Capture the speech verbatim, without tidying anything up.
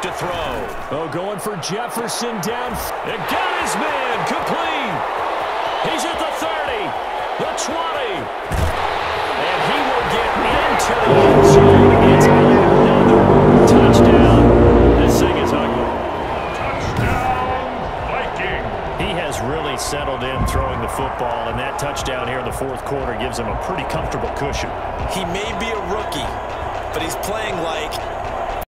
to throw. Oh, going for Jefferson down. It got his man complete. He's at the thirty, the twenty. And he will get into the end zone. It's another touchdown. This thing is ugly. Touchdown, Viking. He has really settled in throwing the football, and that touchdown here in the fourth quarter gives him a pretty comfortable cushion. He may be a rookie, but he's playing like